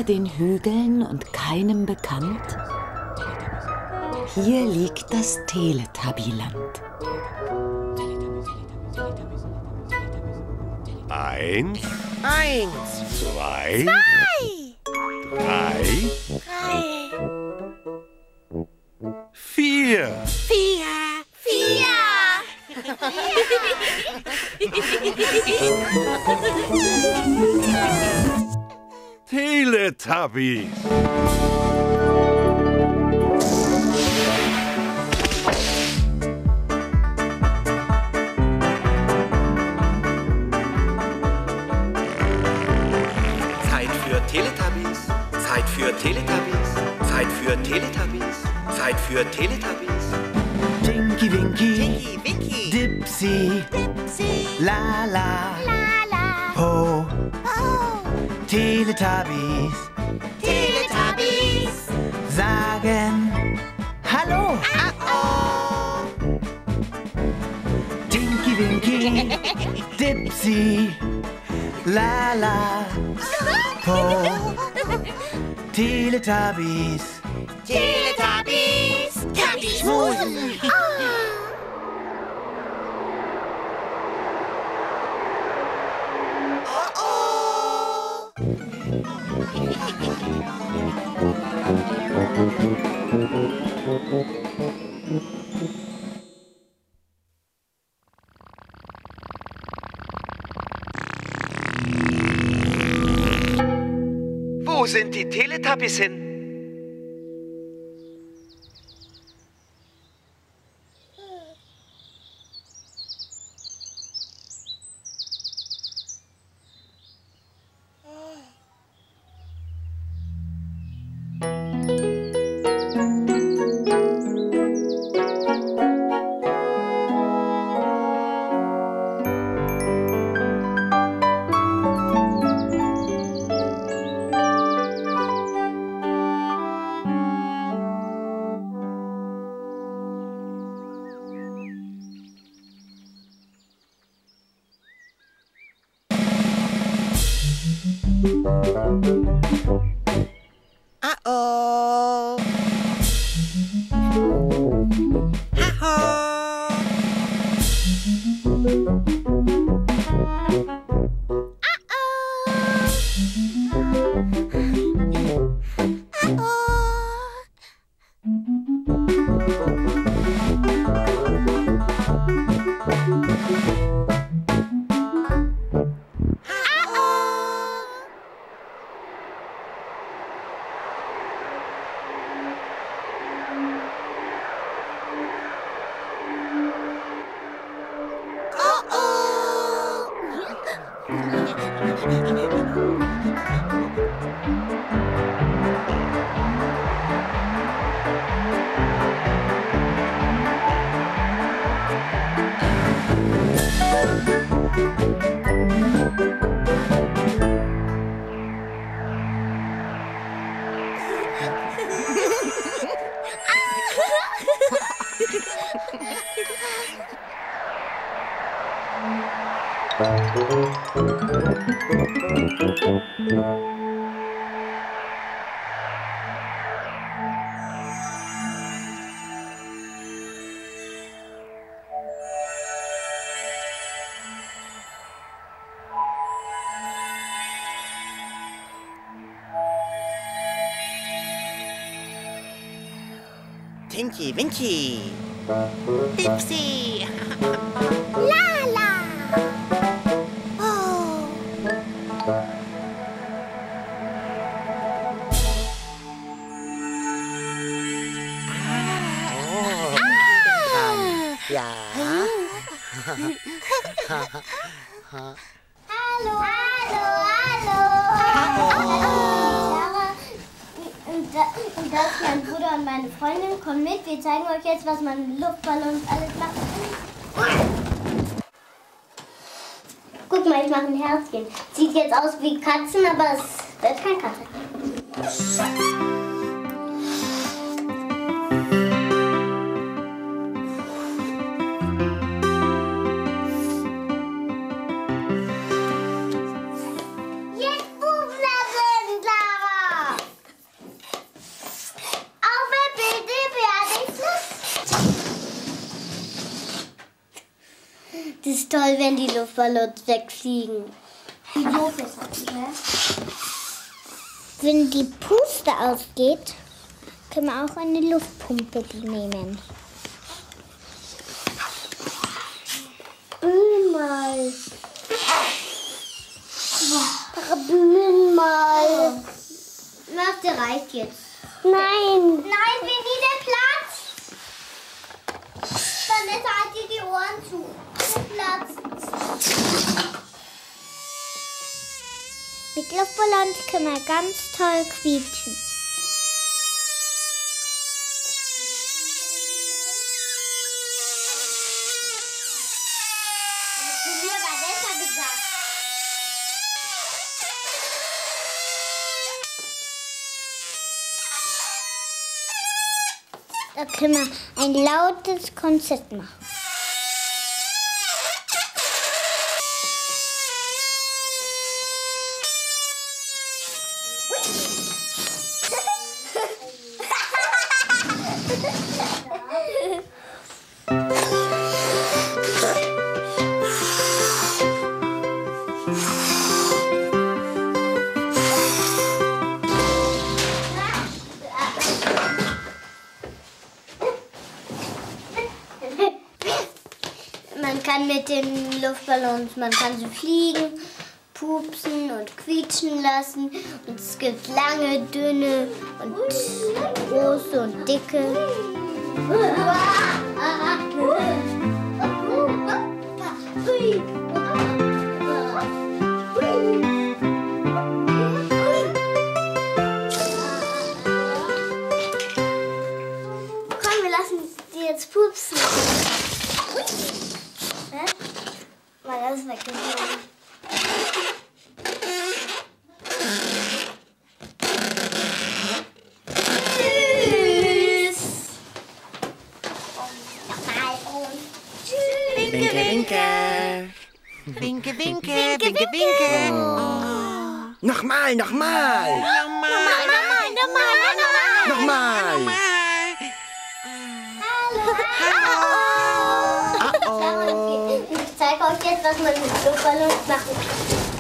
den Hügeln und keinem bekannt? Hier liegt das Teletubbyland. 1, 2, 3, 4. Teletubbies. Zeit für Teletubbies, Zeit für Teletubbies, Zeit für Teletubbies, Zeit für Teletubbies. Tinky Winky, Tinky Winky, Dipsy, Dipsy, Lala, Lala, Po, oh, Teletubbies Teletubbies, sagen Hallo. oh, Tinky Winky, Dipsy, Lala, Po, Teletubbies. Teletubbies, kann ich schmusen. Wo sind die Teletubbies hin? Oh. Tinky Winky, Dipsy, Lala. Oh. ja. Hallo, hallo, hallo. Und das ist mein Bruder und meine Freundin. Kommt mit, wir zeigen euch jetzt, was man mit Luftballons alles macht. Guck mal, ich mache ein Herzchen. Sieht jetzt aus wie Katzen, aber es wird kein Katze. Jetzt Buchstaben, Clara. toll, wenn die Luftballons wegfliegen. Wie doof ist das, ne? Wenn die Puste ausgeht, können wir auch eine Luftpumpe nehmen. Bühn mal. Bühn mal. Mach, der reicht jetzt. Nein! Nein, wir nie der Platz. Dann halt dir die Ohren zu. Der Platz. Mit Luftballons können wir ganz toll quietschen. Zu mir war besser gesagt. Da können wir ein lautes Konzert machen. Man kann mit den Luftballons, man kann sie fliegen, pupsen und quietschen lassen. Und es gibt lange, dünne und große und dicke. Komm, wir lassen die jetzt pupsen. Mal das weggenommen. Tschüss. Nochmal und tschüss. Winke, winke. Winke, winke, winke, winke. Nochmal, nochmal. Nochmal. Ich zeige euch jetzt, was man mit Luftballons machen kann.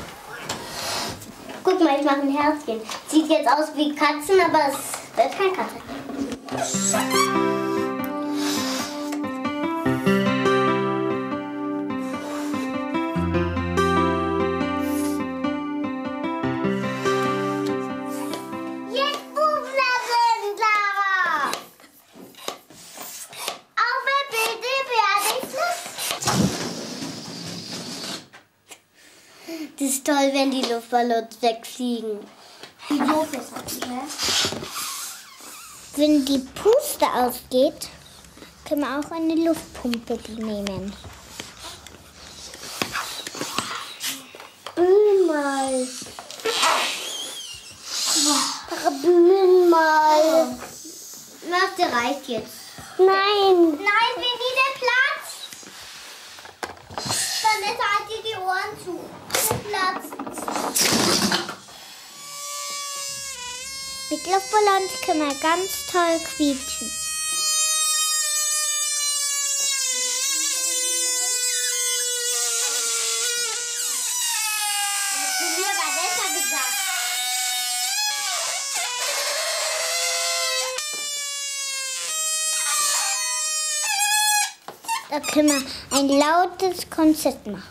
Guck mal, ich mache ein Herzchen. Sieht jetzt aus wie Katzen, aber es wird kein Katze. Jetzt Buchstaben, Clara! Auf der Bitte fertig. Das ist toll, wenn die Luftballons wegfliegen. Wie doof ist das, ne? Wenn die Puste ausgeht, können wir auch eine Luftpumpe nehmen. Bühn mal. Bühn mal. Mach, der reicht jetzt. Nein! Nein, wir nie der Platz. Dann halt dir die Ohren zu. Der Platz. Mit Luftballons können wir ganz toll quietschen. Zu mir war besser gesagt. Da können wir ein lautes Konzert machen.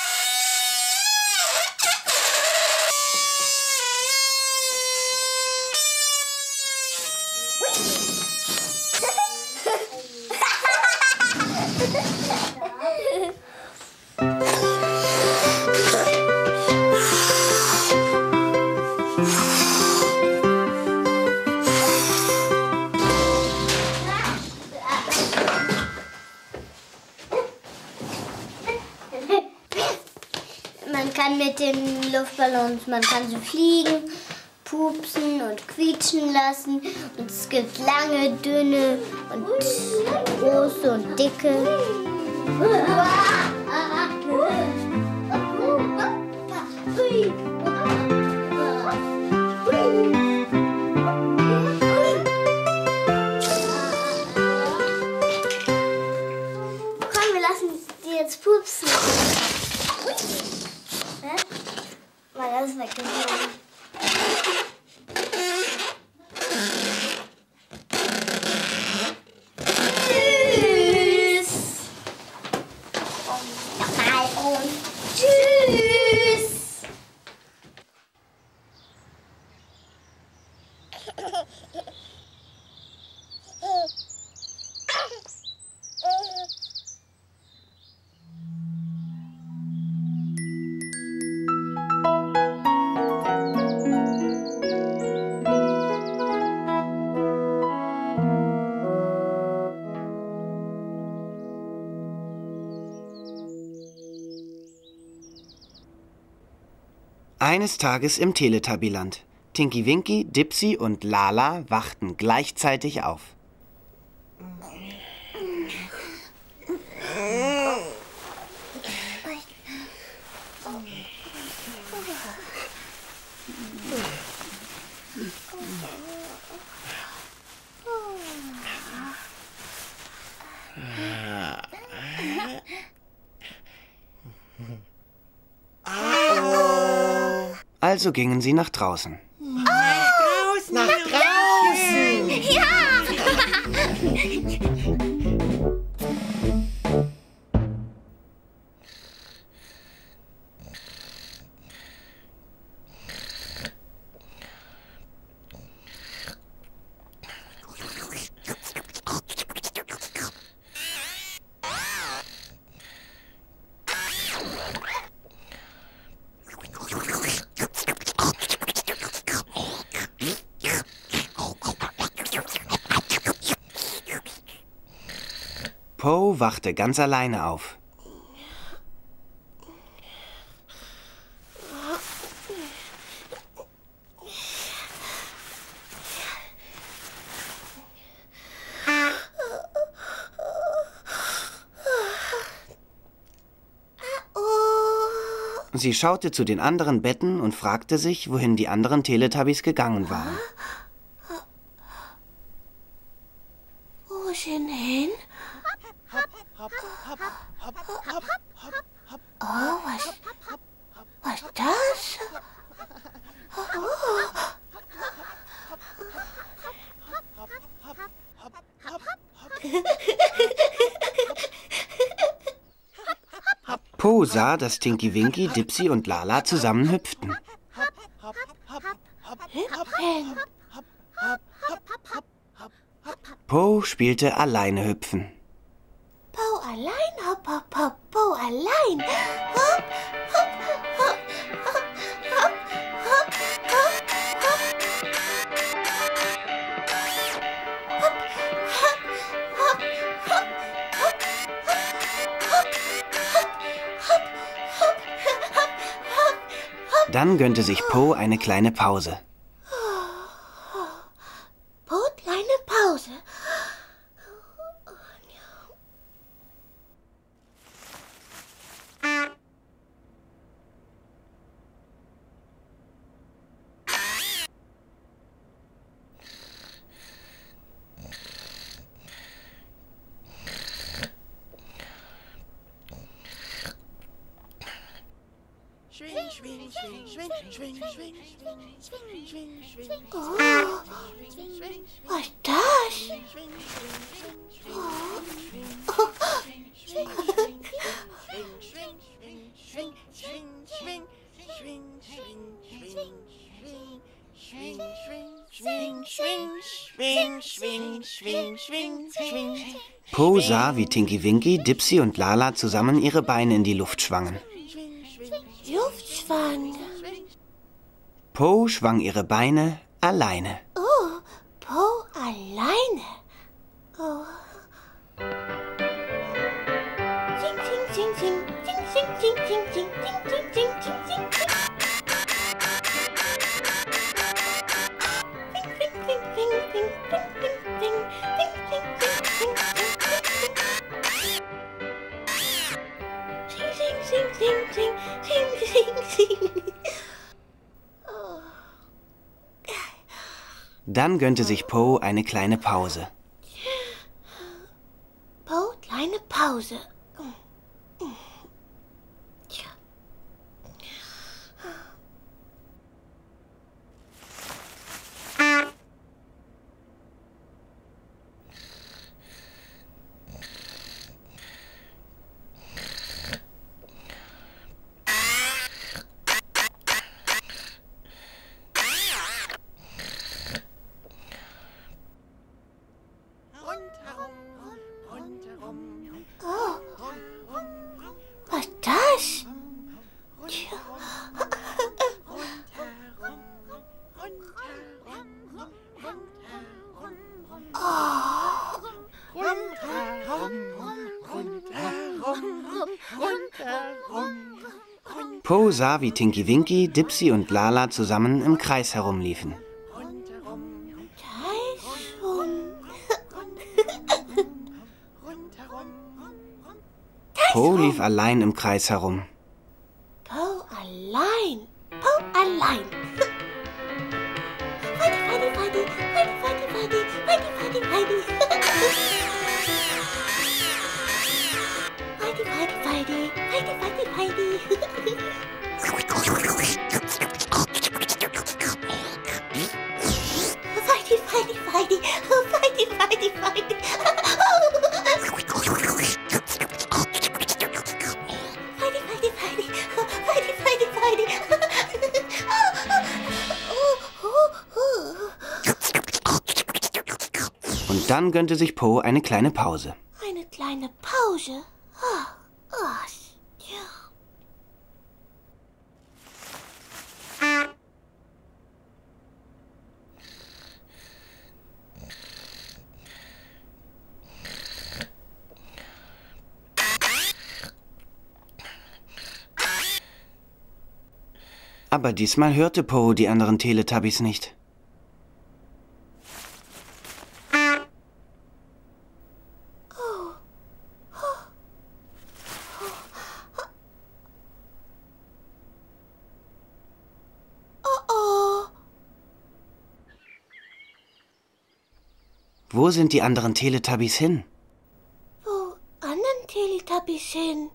Man kann mit den Luftballons, man kann sie fliegen, pupsen und quietschen lassen. Und es gibt lange, dünne und große und dicke. Komm, wir lassen die jetzt pupsen. alles weggeflogen. Tschüss. Nochmal und tschüss. Eines Tages im Teletubbyland. Tinky Winky, Dipsy und Lala wachten gleichzeitig auf. Also gingen sie nach draußen. Nach draußen! Ja! Po wachte ganz alleine auf. Sie schaute zu den anderen Betten und fragte sich, wohin die anderen Teletubbies gegangen waren. Wo sind hin? Oh, was ist das? Po sah, dass Tinky Winky, Dipsy und Lala zusammen hüpften. Po spielte alleine hüpfen. Po allein, hopp, hopp, hopp, Po allein. Hopp, hopp, hopp, hopp, hopp, hopp, hopp, hopp. Hopp, hopp, hopp, hopp, hopp, hopp, hopp, hopp, hopp, hopp. Dann gönnte sich Po eine kleine Pause. Po, kleine Pause. Schwing, schwing, schwing, schwing, schwing, schwing, schwing, schwing, schwing. Oh, was ist das? Po sah, wie Tinky Winky, Dipsy und Lala zusammen ihre Beine in die Luft schwangen. Luftschwang. Po schwang ihre Beine alleine. Oh, Po alleine. Oh. Sing, sing, sing, sing, sing, sing, sing, sing, sing, sing, sing, sing, sing, sing. Dann gönnte sich Po eine kleine Pause. Po, kleine Pause. Po sah, wie Tinky Winky, Dipsy und Lala zusammen im Kreis herumliefen. Po lief allein im Kreis herum. Po allein. Po allein. Weidi, weidi, weidi, weidi, weidi, weidi, weidi, weidi, weidi. Weidi, weidi, weidi, weidi, weidi, weidi. Weidi, weidi, weidi, weidi, weidi, weidi. Und dann gönnte sich Po eine kleine Pause. Eine kleine Pause? Ja. Aber diesmal hörte Po die anderen Teletubbies nicht. Wo sind die anderen Teletubbies hin? Wo anderen Teletubbies hin?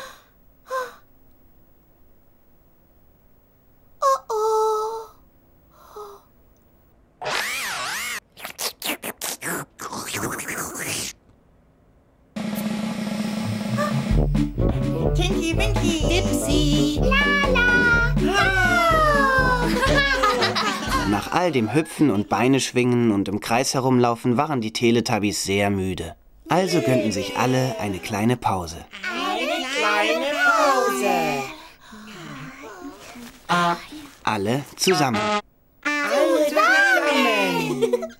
Tinky Winky, Dipsy, Lala! Nach all dem Hüpfen und Beine schwingen und im Kreis herumlaufen waren die Teletubbies sehr müde. Also gönnten sich alle eine kleine Pause. eine kleine Pause. Alle zusammen. Alle zusammen.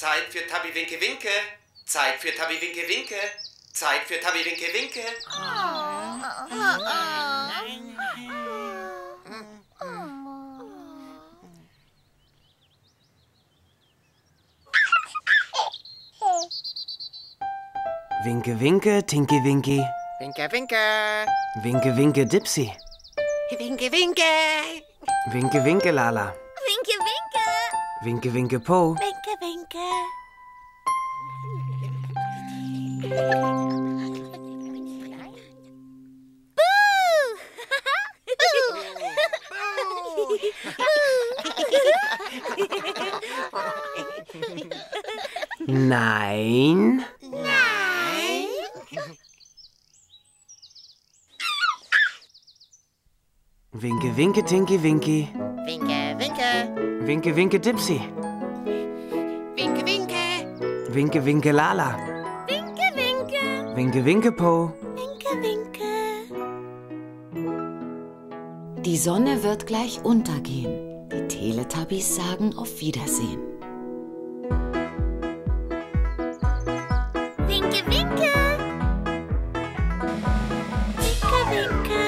Zeit für Tabi Winke Winke. Zeit für Tabi Winke Winke. Zeit für Tabi Winke Winke. Winke Winke, Tinky Winky. Winke, winke. Winke Winke, Dipsy. Winke, winke. Winke Winke, Lala. Winke, winke. Winke Winke, Po. Winke, winke. Nein. Nein. Winke Winke, Tinky Winky. Winke, winke. Winke Winke, Dipsy. Winke, winke. Winke Winke, Lala. Winke, winke. Winke Winke, Po. Winke, winke. Die Sonne wird gleich untergehen. Die Teletubbies sagen auf Wiedersehen. Winke, winke. Winke, winke.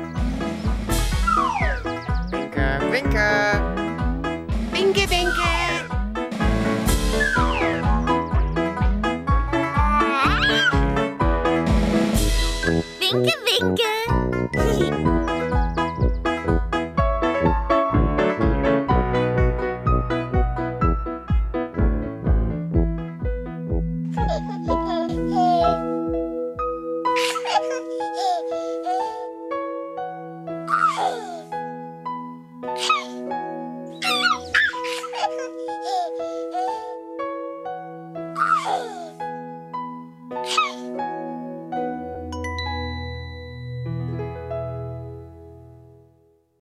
Winke, winke. Winke, winke. Winke, winke.